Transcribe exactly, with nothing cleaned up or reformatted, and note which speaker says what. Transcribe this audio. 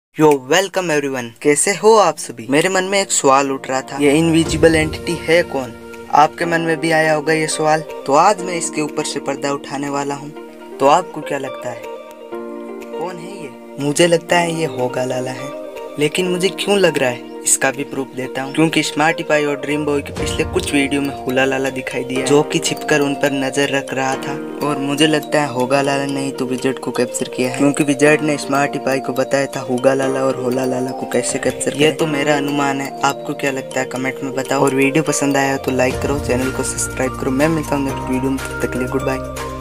Speaker 1: यो welcome everyone, कैसे हो आप सभी। मेरे मन में एक सवाल उठ रहा था, ये इनविजिबल एंटिटी है कौन। आपके मन में भी आया होगा ये सवाल, तो आज मैं इसके ऊपर से पर्दा उठाने वाला हूँ। तो आपको क्या लगता है कौन है ये। मुझे लगता है ये होगा लाला है, लेकिन मुझे क्यों लग रहा है इसका भी प्रूफ देता हूँ। क्योंकि स्मार्टी पाई और ड्रीम बॉय के पिछले कुछ वीडियो में हुला लाला दिखाई दिया, जो कि छिपकर उन पर नजर रख रहा था। और मुझे लगता है होगा लाला नहीं तो विजर्ड को कैप्चर किया है, क्योंकि विजर्ड ने स्मार्टी पाई को बताया था होगा लाला और होला लाला को कैसे कैप्चर किया। ये तो मेरा अनुमान है, आपको क्या लगता है कमेंट में बताओ। और वीडियो पसंद आया तो लाइक करो, चैनल को सब्सक्राइब करो। मैं मिलता हूँ नेक्स्ट वीडियो में, तब तक के लिए गुड बाय।